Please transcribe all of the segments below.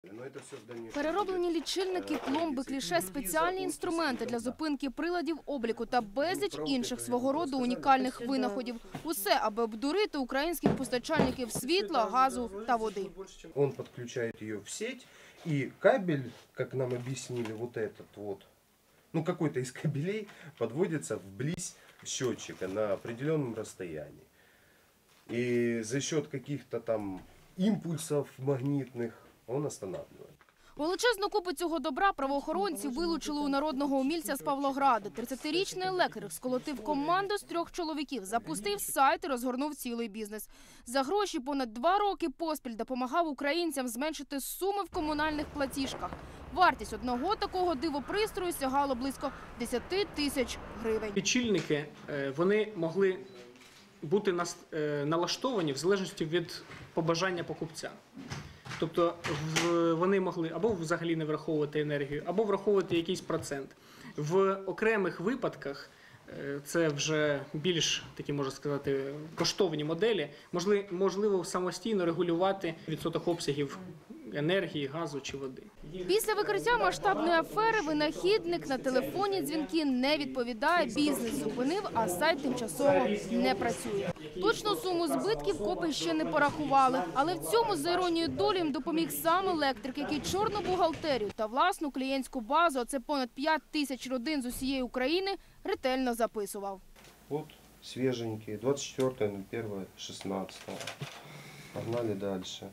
Перероблені лічильники, пломби, кліше, спеціальні інструменти для зупинки приладів обліку та безліч інших свого роду унікальних винаходів. Усе, аби обдурити українських постачальників світла, газу та води. Он подключает ее в сеть, и кабель, как нам объяснили, вот этот вот, ну какой-то из кабелей подводится вблизь счетчика на определенном расстоянии. И за счет каких-то там импульсов магнитных он останавливает. Величезну купу цього добра правоохоронці вилучили у народного умільця з Павлограда. 30-річний електрик сколотив команду з 3 чоловіків, запустив сайт і розгорнув цілий бізнес. За гроші понад 2 роки поспіль допомагав українцям зменшити суми в комунальних платіжках. Вартість одного такого дивопристрою сягала близько 10 тисяч гривень. Лічильники, вони могли бути налаштовані в залежності від побажання покупця. Тобто вони могли або взагалі не враховувати енергію, або враховувати якийсь процент. В окремих випадках, це вже більш такі, можна сказати, коштовні моделі, можливо самостійно регулювати відсоток обсягів енергії, газу чи води. Після викриття масштабної афери винахідник на телефонні дзвінки не відповідає, бізнес зупинив, а сайт тимчасово не працює. Точну суму збитків копи ще не порахували. Але в цьому, за іронією долі, їм допоміг сам електрик, який чорну бухгалтерію та власну клієнтську базу, а це понад 5 тисяч родин з усієї України, ретельно записував. Вот свеженькие, 24.01.16. Погнали дальше.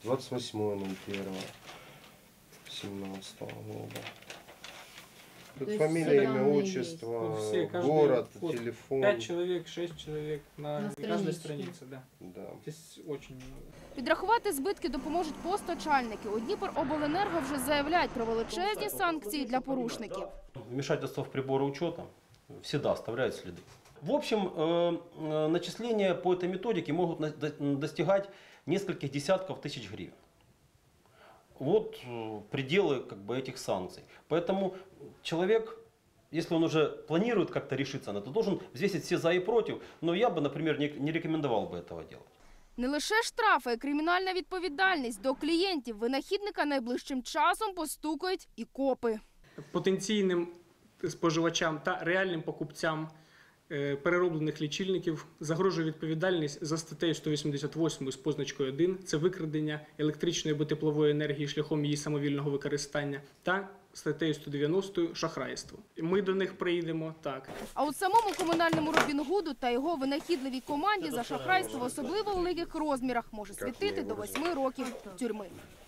28.01.17 года. Тут фамилия, имя, отчество, город, телефон. 5 человек, 6 человек на каждой странице, да. Здесь очень много. Підрахувати збитки допоможуть постачальники. У Дніпробленерго вже заявляють про величезні санкції для порушників. Вмешательство в приборы учета всегда оставляет следы. В общем, начисления по этой методике могут достигать нескольких десятков тысяч гривен. Вот пределы этих санкций. Поэтому человек, если он уже планирует как-то решиться на это, должен взвесить все за и против. Но я бы, например, не рекомендовал бы этого делать. Не лише штрафи, а й кримінальна відповідальність. До клієнтів винахідника найближчим часом постукають і копи. Потенційним споживачам та реальним покупцям перероблених лічильників загрожує відповідальність за статтею 188 з позначкою 1 – це викрадення електричної або теплової енергії шляхом її самовільного використання, та статтею 190 – шахрайство. Ми до них прийдемо, так. А от самому комунальному Робін Гуду та його винахідливій команді за шахрайство в особливо великих розмірах може світити до 8 років тюрми.